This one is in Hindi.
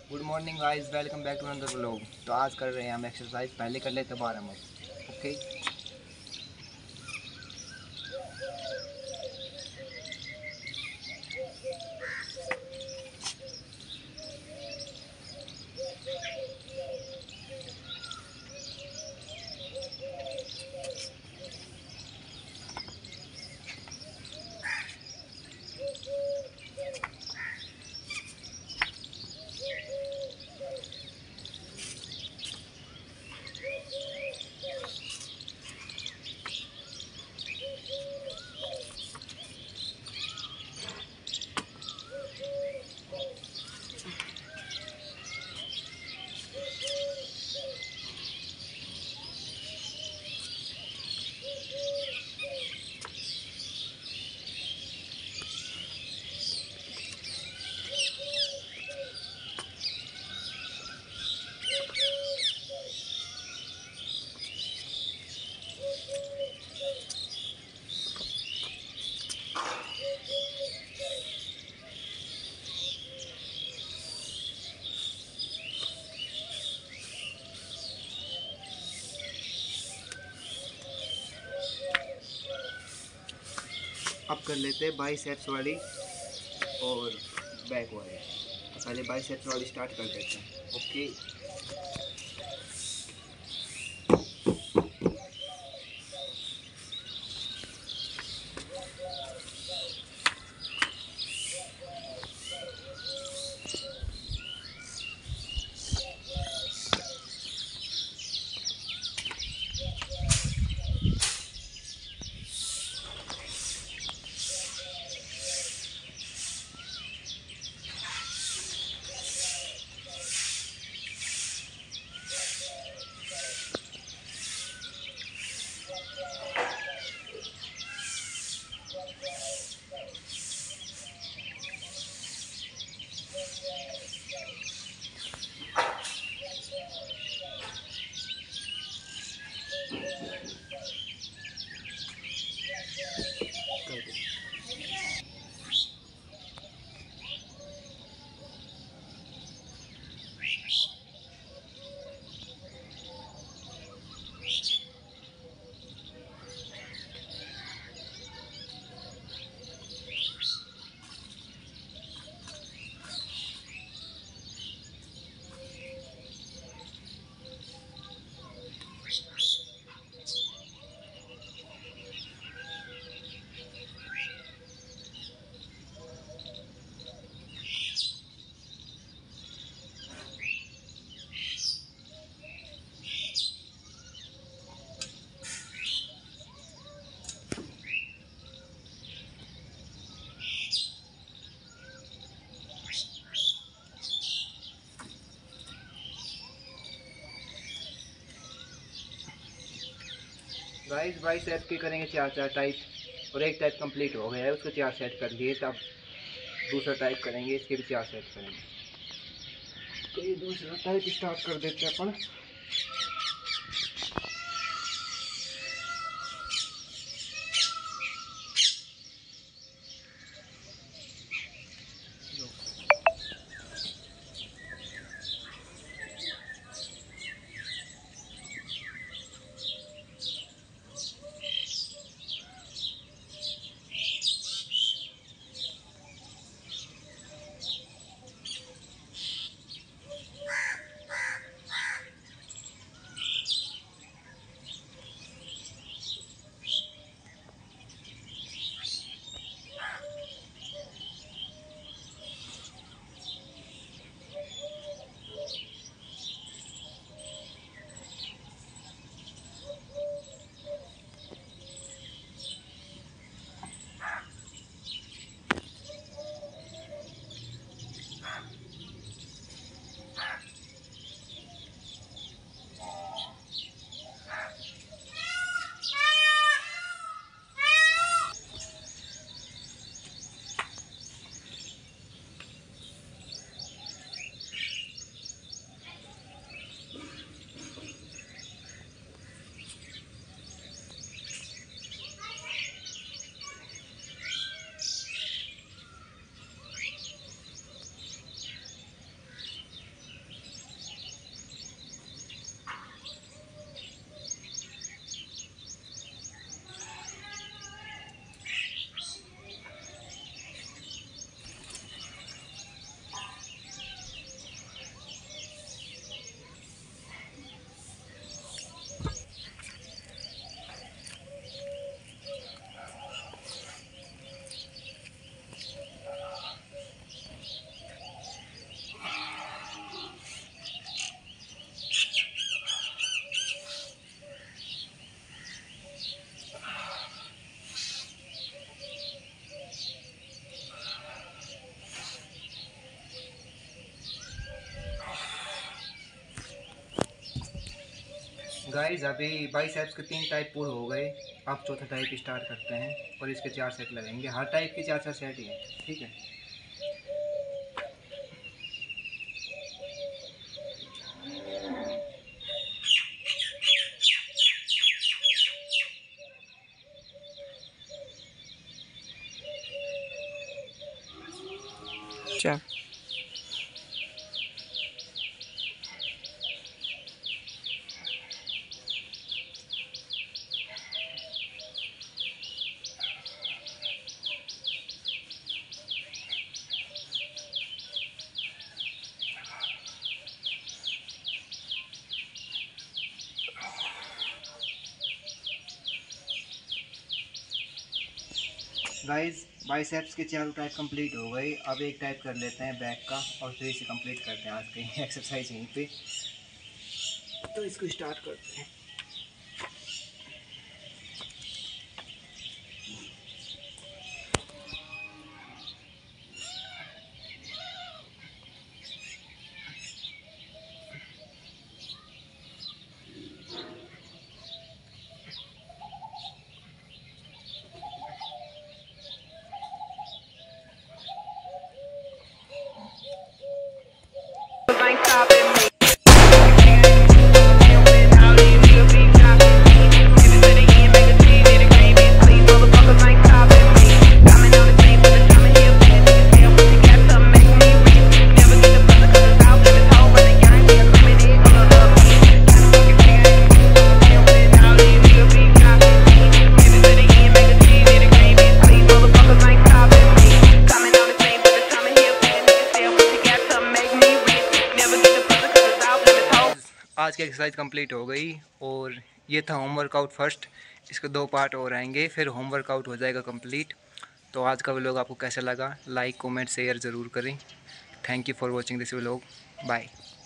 Good morning guys, welcome back to another vlog. तो आज कर रहे हैं हम एक्सरसाइज। पहले कर लेते 12 मिनट। ओके। अब कर लेते हैं बाइसेप्स वाली और बैक वाली। तो पहले बाइसेप्स वाली स्टार्ट कर देते हैं। ओके। कर दो। गाइस बाइसेप्स के करेंगे चार चार टाइप और एक टाइप कंप्लीट हो गया है, उसको चार सेट कर लिए। तब दूसरा टाइप करेंगे, इसके भी चार सेट करेंगे। तो ये दूसरा टाइप स्टार्ट कर देते हैं अपन। गाइस अभी बाइसेप्स के 3 टाइप पूरे हो गए। अब चौथा टाइप स्टार्ट करते हैं और इसके 4 सेट लगेंगे। हर टाइप के 4-4 सेट ही हैं, ठीक है। चल गाइस बाइसेप्स के 4 टाइप कंप्लीट हो गए। अब एक टाइप कर लेते हैं बैक का और फिर इसे कंप्लीट करते हैं आज की एक्सरसाइज यहीं पे। तो इसको स्टार्ट करते हैं। आज की एक्सरसाइज कंप्लीट हो गई और ये था होम वर्कआउट फर्स्ट। इसके 2 पार्ट और आएंगे, फिर होम वर्कआउट हो जाएगा कंप्लीट। तो आज का व्लॉग आपको कैसा लगा, लाइक कमेंट शेयर ज़रूर करें। Thank you for watching this vlog. Bye.